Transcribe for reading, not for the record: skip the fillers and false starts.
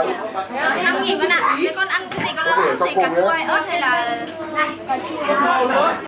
5.000 con ạ. Thế con ăn cái gì, con ăn gì, cà chua hay ớt hay là cà chua?